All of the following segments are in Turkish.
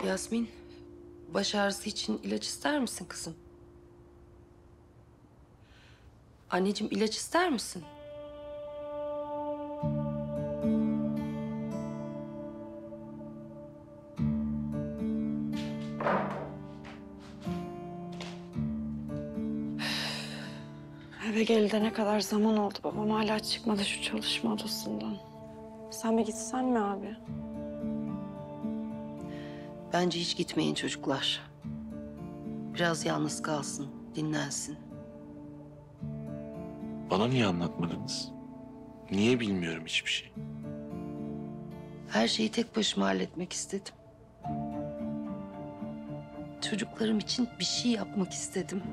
Yasmin, baş ağrısı için ilaç ister misin kızım? Anneciğim ilaç ister misin? Eve geldi ne kadar zaman oldu, babam hala çıkmadı şu çalışma odasından. Sen bir gitsen mi abi? Bence hiç gitmeyin çocuklar. Biraz yalnız kalsın, dinlensin. Bana niye anlatmadınız? Niye bilmiyorum hiçbir şey? Her şeyi tek başıma halletmek istedim. Çocuklarım için bir şey yapmak istedim.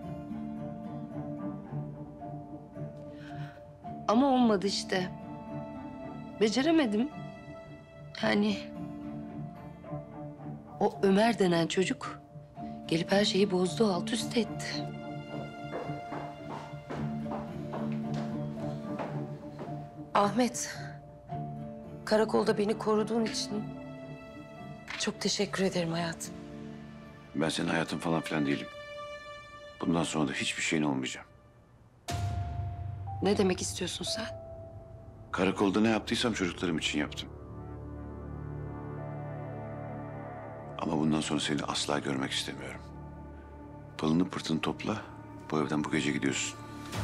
Ama olmadı işte. Beceremedim. Yani o Ömer denen çocuk gelip her şeyi bozdu, alt üst etti. Ahmet, karakolda beni koruduğun için çok teşekkür ederim hayatım. Ben senin hayatın falan filan değilim. Bundan sonra da hiçbir şeyin olmayacağım. Ne demek istiyorsun sen? Karakolda ne yaptıysam çocuklarım için yaptım. Ama bundan sonra seni asla görmek istemiyorum. Pılını pırtını topla, bu evden bu gece gidiyorsun.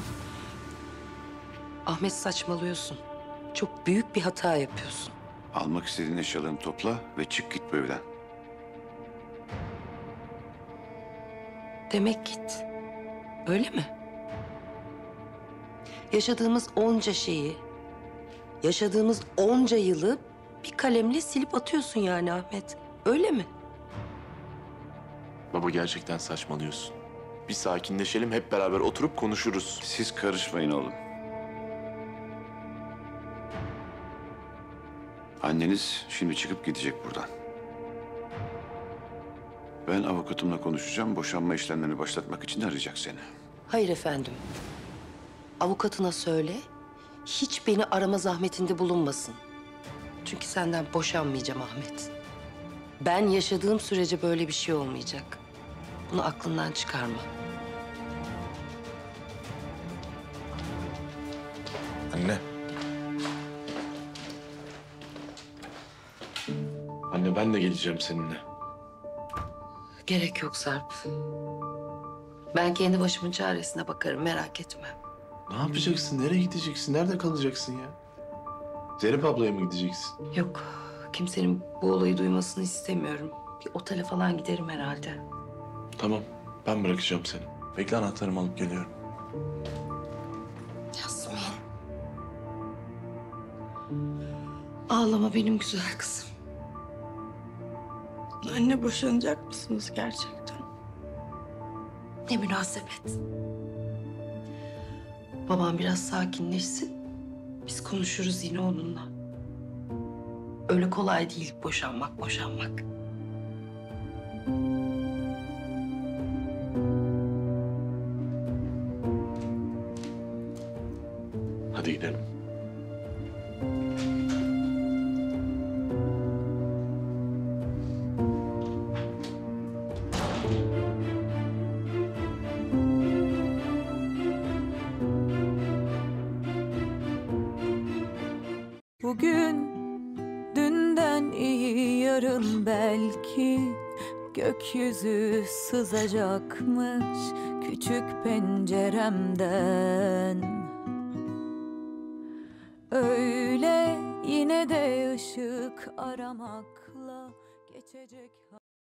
Ahmet saçmalıyorsun. Çok büyük bir hata yapıyorsun. Almak istediğin eşyalarını topla ve çık git bu evden. Demek git. Öyle mi? Yaşadığımız onca şeyi, yaşadığımız onca yılı bir kalemle silip atıyorsun yani Ahmet. Öyle mi? Baba gerçekten saçmalıyorsun. Bir sakinleşelim, hep beraber oturup konuşuruz. Siz karışmayın oğlum. Anneniz şimdi çıkıp gidecek buradan. Ben avukatımla konuşacağım. Boşanma işlemlerini başlatmak için arayacak seni. Hayır efendim. Avukatına söyle, hiç beni arama zahmetinde bulunmasın. Çünkü senden boşanmayacağım Ahmet. Ben yaşadığım sürece böyle bir şey olmayacak. Bunu aklından çıkarma. Anne. Anne ben de geleceğim seninle. Gerek yok Sarp. Ben kendi başımın çaresine bakarım, merak etme. Ne yapacaksın? Nereye gideceksin? Nerede kalacaksın ya? Zeynep ablaya mı gideceksin? Yok, kimsenin bu olayı duymasını istemiyorum. Bir otele falan giderim herhalde. Tamam, ben bırakacağım seni. Bekle, anahtarımı alıp geliyorum. Yasmin. Ağlama benim güzel kızım. Anne, boşanacak mısınız gerçekten? Ne münasebet. Babam biraz sakinleşsin. Biz konuşuruz yine onunla. Öyle kolay değil boşanmak. Hadi gidelim. Bugün dünden iyi, yarın belki gökyüzü sızacakmış küçük penceremden. Öyle yine de ışık aramakla geçecek.